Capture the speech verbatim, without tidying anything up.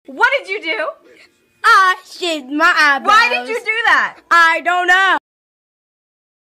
What did you do? I shaved my eyebrows. Why did you do that? I don't know.